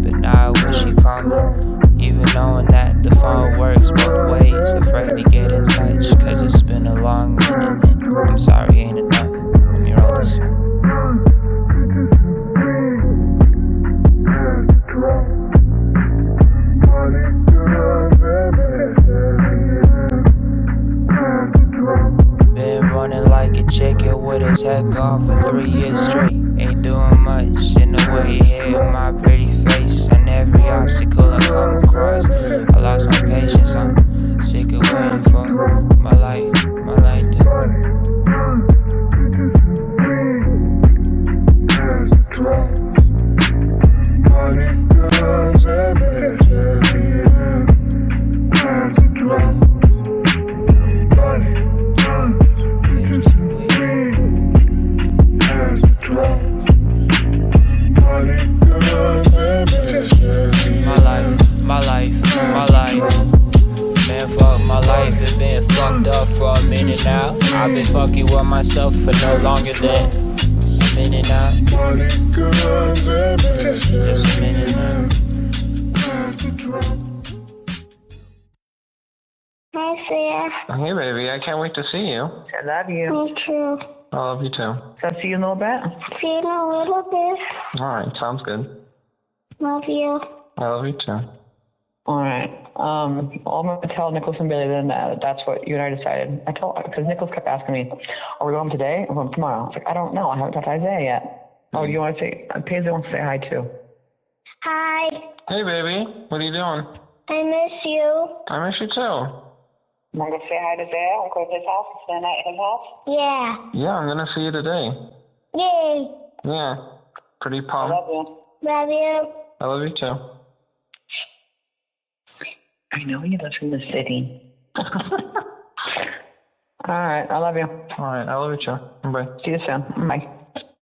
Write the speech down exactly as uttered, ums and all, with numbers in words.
but now I wish you called me. Even knowing that the phone works both ways, afraid to get in touch, cause it's been a long minute. And I'm sorry ain't enough from your oldest son. Been running like a chicken with his head gone for three years straight. Ain't doing much in the way he hit my pretty face. And every obstacle I come across, I lost my patience. I'm sick of waiting for my life, my life to morning girls and pictures. My life, my life, my life. Man, fuck my life, it been fucked up for a minute now. I've been fucking with myself for no longer than a minute now. Just a minute now. Hi, Sia. Hey, baby, I can't wait to see you. I love you. Me too. I love you too. So I'll see you in a little bit. See you in a little bit. Alright, sounds good. Love you. I love you too. Alright. Um, well, I'm going to tell Nicholas and Billy then that that's what you and I decided. I told, because Nicholas kept asking me, are we going today or going tomorrow? I was like, I don't know. I haven't talked to Isaiah yet. Oh, you want to say, Paisley wants to say hi too. Hi. Hey, baby, what are you doing? I miss you. I miss you too. I'm going to say hi to Isaiah. I'm going to his house and spend the night at his house. Yeah. Yeah, I'm gonna see you today. Yay. Yeah, pretty I pumped. love you. Love you. I love you too. I know he lives in the city. Alright, I love you. Alright, I love you too. Bye. See you soon. Bye.